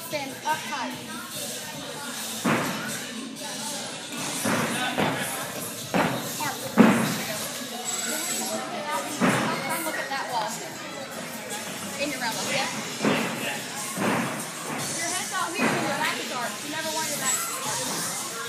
spin up high. Arm. Try and look at that wall. In your round, yeah? Your head's out here and your back is arched. You never want your back to be arched.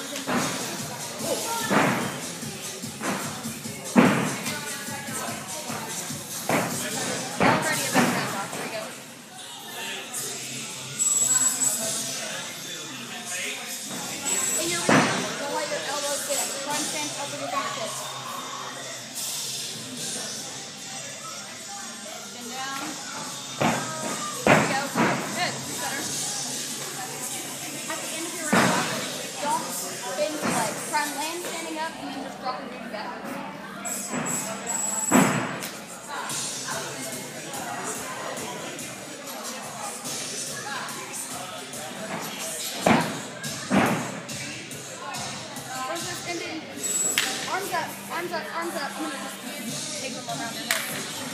Arms up, arms up. I'm going to just take them around your head.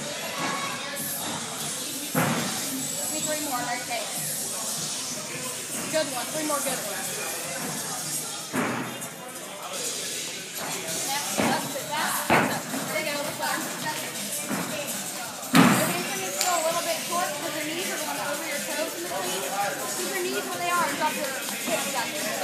Give me 3 more, okay. Good one, 3 more good ones. That's it, there you go, this arm. Your hamstring is still a little bit short because your knees are going over your toes in between. Keep your knees where they are and drop your hips down here.